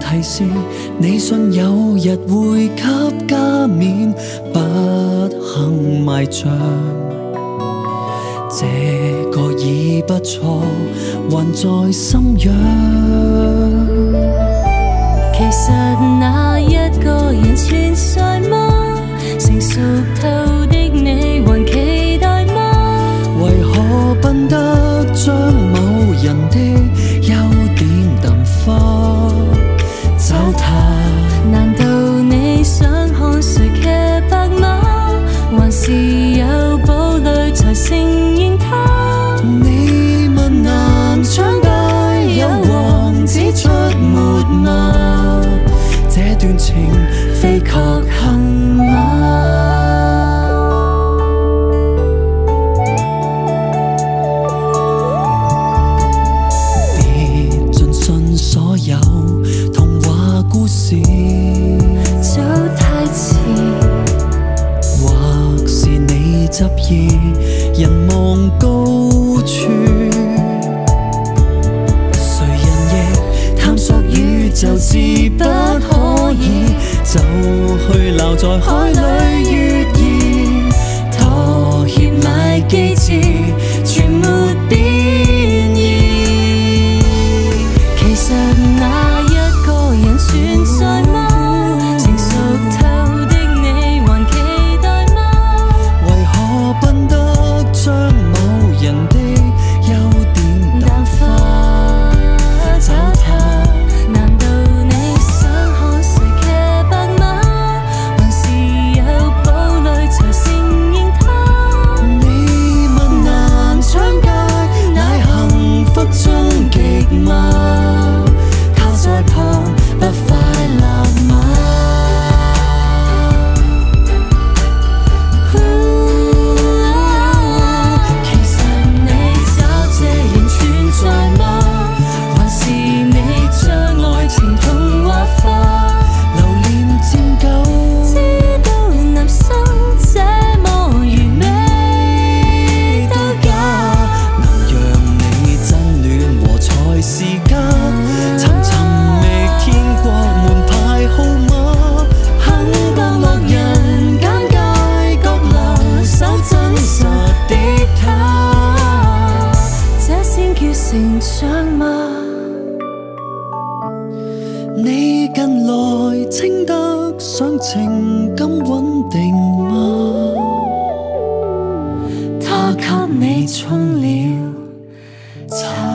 提示你信有日會給加冕，不幸埋葬。這個已不錯，還在心癢。 其實那一個人存在嗎？成熟透的你還期待嗎？ 為何笨得將某人的優點淡化？找他， 難道你想看誰騎白馬？還是有堡壘才承認他？ 你問南昌街有王子出沒嗎？這段情非確幸嗎？別盡信所有童話故事， 走太遲， 或是你執意人望高處。誰人亦探索宇宙是不可以，就去留在海裏月兒，妥協買機智，全沒變異。 其實那一個人存在嗎？成熟透的你還期待嗎？ 為何笨得將某人的優點淡化？找他， 難道你想看誰騎白馬？還是有堡壘才承認他？ 你問南昌街乃幸福終極嗎？靠在旁不快樂嗎？其實你找這人存在嗎？還是你將愛情童話化？留戀漸久， 知道男生這麼完美都假， 能讓你真戀和才是家。尋覓天國門牌號碼，很多落人間街角留守真實的他， 這先叫成長嗎？ 你近來稱得上情感穩定嗎？他給你沖了茶。